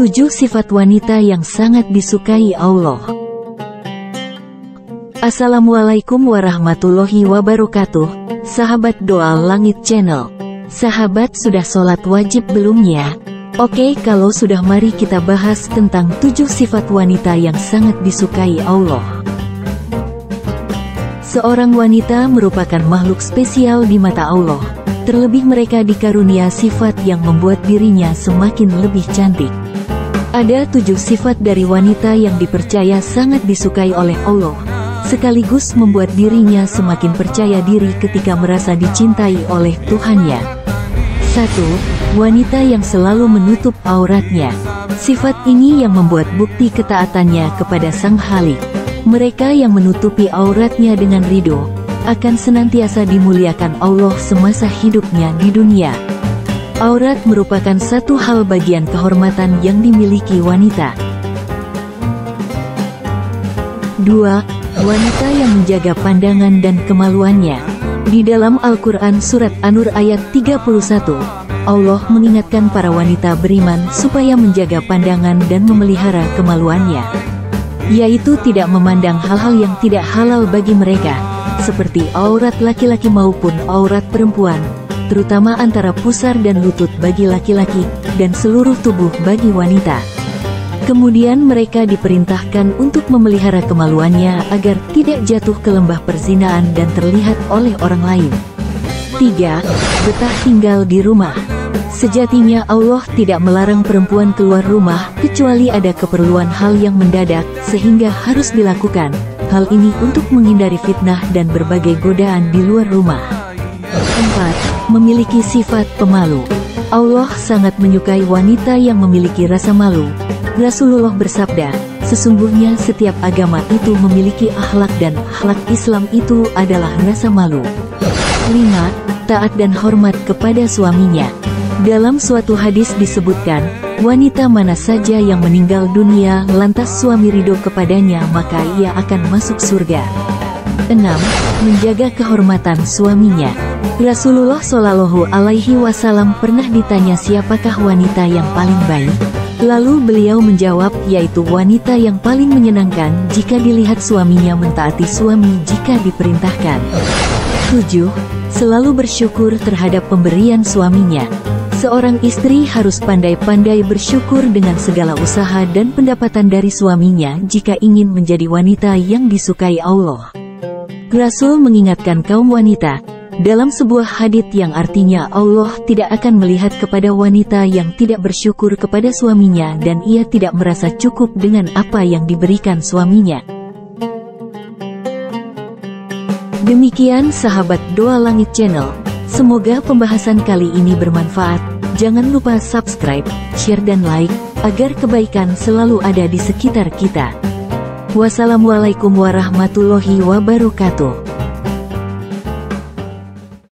7 sifat wanita yang sangat disukai Allah. Assalamualaikum warahmatullahi wabarakatuh, sahabat Doa Langit Channel. Sahabat, sudah sholat wajib belum ya? Oke, kalau sudah, mari kita bahas tentang 7 sifat wanita yang sangat disukai Allah. Seorang wanita merupakan makhluk spesial di mata Allah. Terlebih mereka dikarunia sifat yang membuat dirinya semakin lebih cantik. Ada 7 sifat dari wanita yang dipercaya sangat disukai oleh Allah, sekaligus membuat dirinya semakin percaya diri ketika merasa dicintai oleh Tuhannya. 1. Wanita yang selalu menutup auratnya. Sifat ini yang membuat bukti ketaatannya kepada Sang Khalik. Mereka yang menutupi auratnya dengan ridho akan senantiasa dimuliakan Allah semasa hidupnya di dunia. Aurat merupakan satu hal bagian kehormatan yang dimiliki wanita. 2. Wanita yang menjaga pandangan dan kemaluannya. Di dalam Al-Quran Surat An-Nur ayat 31, Allah mengingatkan para wanita beriman supaya menjaga pandangan dan memelihara kemaluannya, yaitu tidak memandang hal-hal yang tidak halal bagi mereka, seperti aurat laki-laki maupun aurat perempuan, terutama antara pusar dan lutut bagi laki-laki, dan seluruh tubuh bagi wanita. Kemudian mereka diperintahkan untuk memelihara kemaluannya agar tidak jatuh ke lembah perzinaan dan terlihat oleh orang lain. 3. Betah tinggal di rumah. Sejatinya Allah tidak melarang perempuan keluar rumah kecuali ada keperluan hal yang mendadak sehingga harus dilakukan. Hal ini untuk menghindari fitnah dan berbagai godaan di luar rumah. 4. Memiliki sifat pemalu. Allah sangat menyukai wanita yang memiliki rasa malu. Rasulullah bersabda, sesungguhnya setiap agama itu memiliki akhlak dan akhlak Islam itu adalah rasa malu. 5. Taat dan hormat kepada suaminya. Dalam suatu hadis disebutkan, wanita mana saja yang meninggal dunia lantas suami ridho kepadanya maka ia akan masuk surga. 6. Menjaga kehormatan suaminya. Rasulullah Shallallahu Alaihi Wasallam pernah ditanya siapakah wanita yang paling baik. Lalu beliau menjawab, yaitu wanita yang paling menyenangkan jika dilihat suaminya mentaati suami jika diperintahkan. 7. Selalu bersyukur terhadap pemberian suaminya. Seorang istri harus pandai-pandai bersyukur dengan segala usaha dan pendapatan dari suaminya jika ingin menjadi wanita yang disukai Allah. Rasul mengingatkan kaum wanita dalam sebuah hadits yang artinya Allah tidak akan melihat kepada wanita yang tidak bersyukur kepada suaminya dan ia tidak merasa cukup dengan apa yang diberikan suaminya. Demikian sahabat Doa Langit Channel. Semoga pembahasan kali ini bermanfaat. Jangan lupa subscribe, share dan like, agar kebaikan selalu ada di sekitar kita. Wassalamualaikum warahmatullahi wabarakatuh.